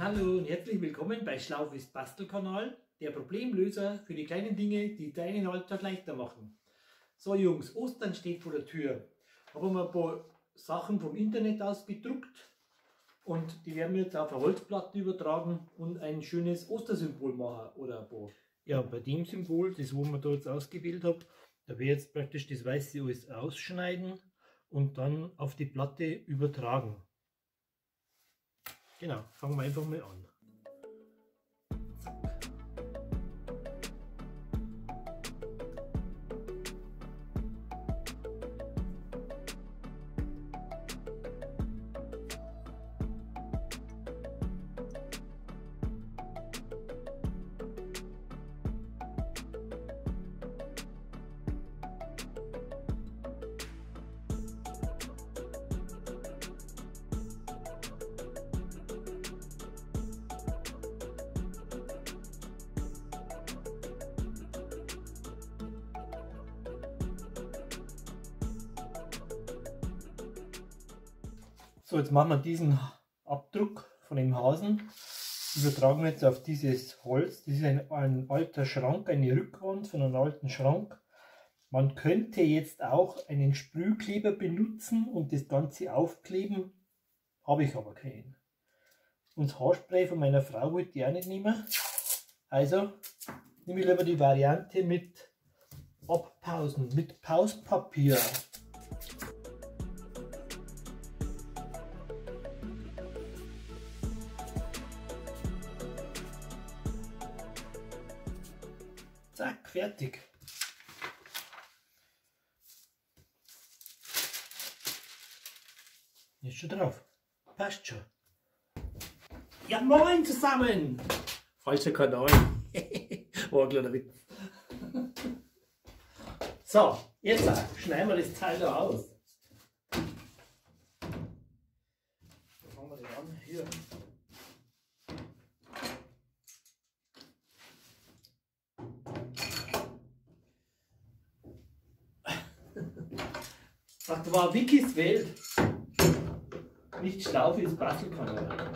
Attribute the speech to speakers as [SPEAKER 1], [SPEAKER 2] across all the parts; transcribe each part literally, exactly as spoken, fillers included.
[SPEAKER 1] Hallo und herzlich willkommen bei Schlaufis Bastelkanal, der Problemlöser für die kleinen Dinge, die deinen Alltag leichter machen. So Jungs, Ostern steht vor der Tür. Habe mir ein paar Sachen vom Internet aus gedruckt und die werden wir jetzt auf eine Holzplatte übertragen und ein schönes Ostersymbol machen oder ein paar. Ja, bei dem Symbol, das wo man da jetzt ausgewählt habe, da werde ich jetzt praktisch das Weiße alles ausschneiden und dann auf die Platte übertragen. Genau, fangen wir einfach mal an. So, jetzt machen wir diesen Abdruck von dem Hasen, übertragen wir jetzt auf dieses Holz. Das ist ein, ein alter Schrank, eine Rückwand von einem alten Schrank. Man könnte jetzt auch einen Sprühkleber benutzen und das Ganze aufkleben, habe ich aber keinen. Und das Haarspray von meiner Frau wollte ich auch nicht nehmen. Also nehme ich lieber die Variante mit Abpausen, mit Pauspapier. Zack, fertig. Ist schon drauf. Passt schon. Ja, moin zusammen! Falscher Kanal. War ein kleiner Witz. So, jetzt schneiden wir das Teil da aus. Wo fangen wir den an? Hier. Das war Wikis Welt, nicht Schlaufis Bastelkanal.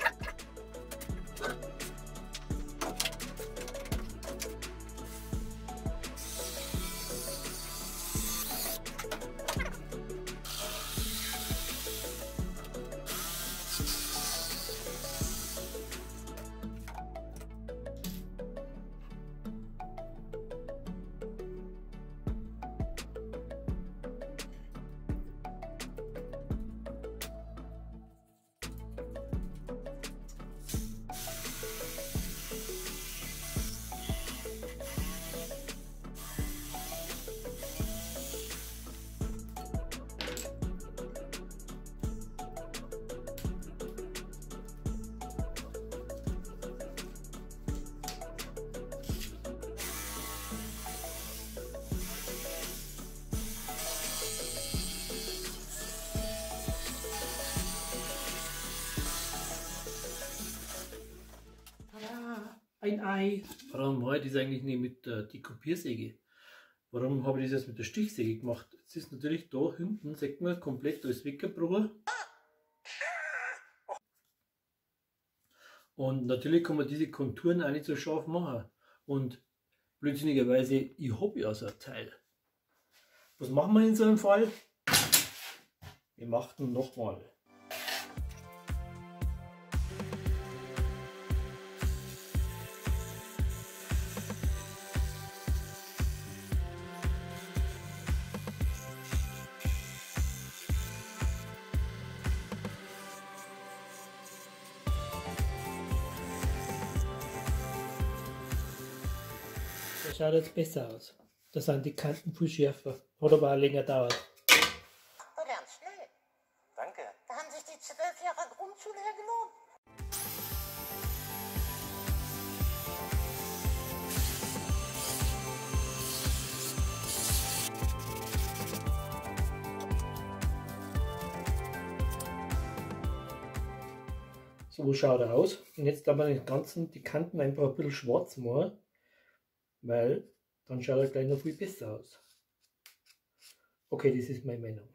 [SPEAKER 1] Ein Ei. Warum war ich das eigentlich nicht mit der die Kopiersäge? Warum habe ich das jetzt mit der Stichsäge gemacht? Jetzt ist natürlich da hinten, sieht man, komplett alles weggebrochen. Und natürlich kann man diese Konturen auch nicht so scharf machen. Und blödsinnigerweise, ich habe ja so ein Teil. Was machen wir in so einem Fall? Wir machen nochmal. Das schaut jetzt besser aus. Da sind die Kanten viel schärfer. Hat aber auch länger gedauert.
[SPEAKER 2] Oh, ganz schnell. Danke. Da haben sich die zwölf Jahre Grundschule hergenommen.
[SPEAKER 1] So schaut er aus. Und jetzt kann man den ganzen, die Kanten einfach ein bisschen schwarz machen, weil dann schaut er gleich noch viel besser aus. Okay, das ist meine Meinung.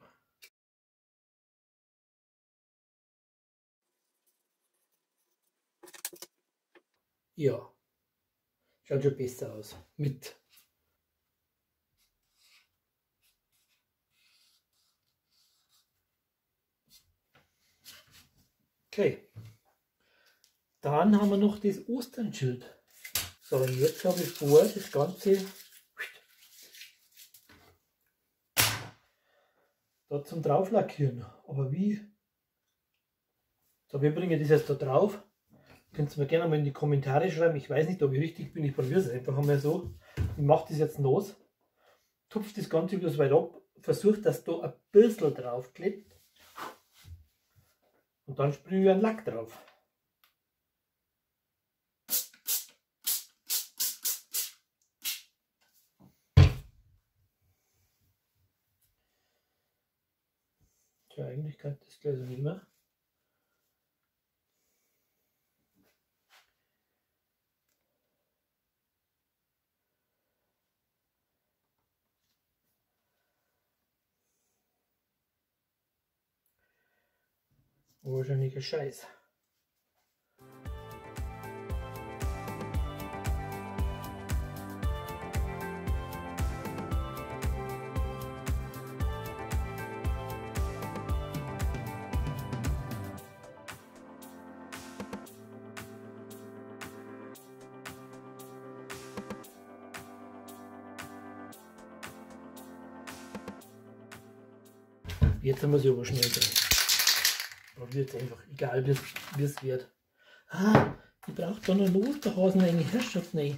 [SPEAKER 1] Ja, schaut schon besser aus. Mit. Okay. Dann haben wir noch das Osternschild. So, und jetzt habe ich vor, das Ganze da zum drauflackieren. Aber wie? So, wir bringen das jetzt da drauf. Könnt ihr mir gerne mal in die Kommentare schreiben. Ich weiß nicht, ob ich richtig bin. Ich probiere es einfach einmal so. Ich mache das jetzt los. Tupfe das Ganze bloß weit ab. Versuche, dass da ein bisschen drauf klebt. Und dann sprühe ich einen Lack drauf. Tja, eigentlich kann ich das gleich so nehmen. Wahrscheinlich ein Scheiß. Jetzt haben wir es aber schnell drin. Probiert es einfach, egal wie es wird. Ah, ich brauche da noch einen Osterhasen, eine Herrschaft rein.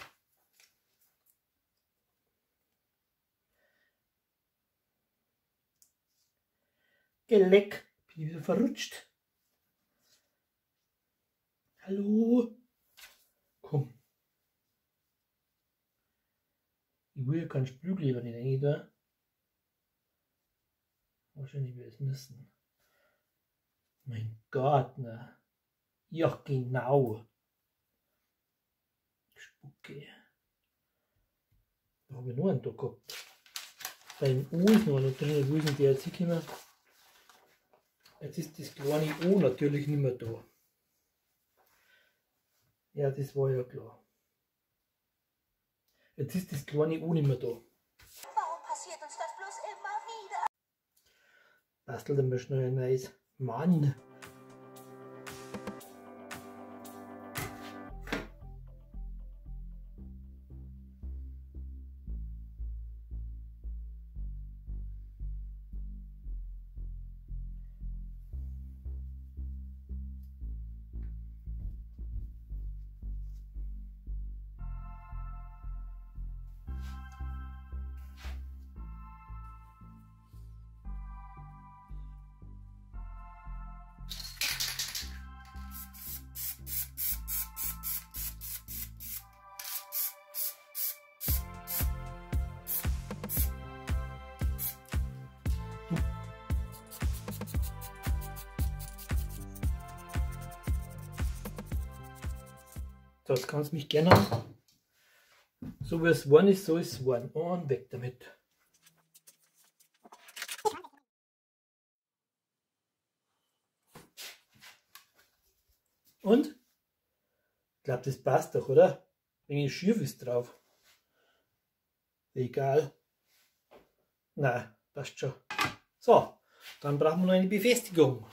[SPEAKER 1] Geleck, bin ich wieder verrutscht. Hallo? Komm. Ich will ja keinen Sprühkleber nicht rein da. Wahrscheinlich will ich es müssen. Mein Gott, ne? Ja, genau. Spucke. Da habe ich noch einen da gehabt. Beim O ist noch einer drin. Wo ist denn der jetzt hingekommen? Jetzt ist das kleine O natürlich nicht mehr da. Ja, das war ja klar. Jetzt ist das kleine O nicht mehr da.
[SPEAKER 2] Warum passiert uns das bloß immer wieder?
[SPEAKER 1] Bastelt einmal schnell ein neues. Mann! So, jetzt kannst du mich gerne. So wie es geworden ist, so ist es geworden. Und weg damit. Und? Ich glaube, das passt doch, oder? Wenn schief ist drauf. Egal. Nein, passt schon. So, dann brauchen wir noch eine Befestigung.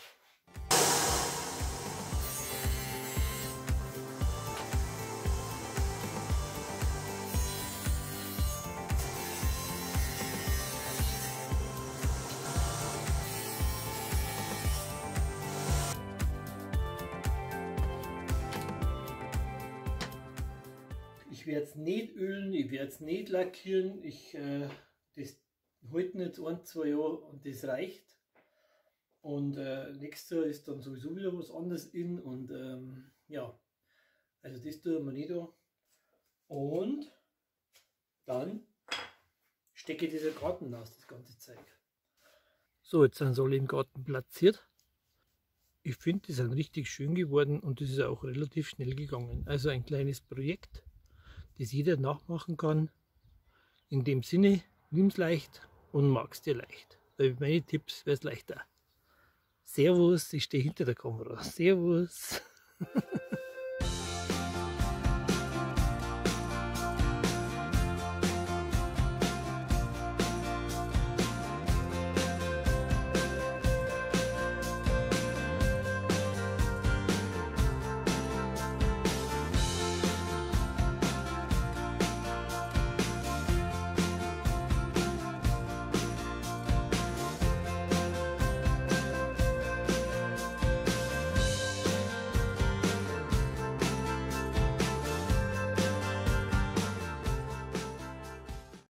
[SPEAKER 1] Ich werde es nicht ölen, ich werde es nicht lackieren. Ich, äh, das halten jetzt ein, zwei Jahre und das reicht. Und äh, nächstes Jahr ist dann sowieso wieder was anderes in. Und ähm, ja, also das tun wir nicht da. Und dann stecke ich dieser Garten aus, das ganze Zeug. So, jetzt sind sie alle im Garten platziert. Ich finde, die sind richtig schön geworden und das ist auch relativ schnell gegangen. Also ein kleines Projekt, das jeder nachmachen kann. In dem Sinne, nimm's leicht und mag's dir leicht. Weil meine Tipps wäre es leichter. Servus, ich stehe hinter der Kamera. Servus.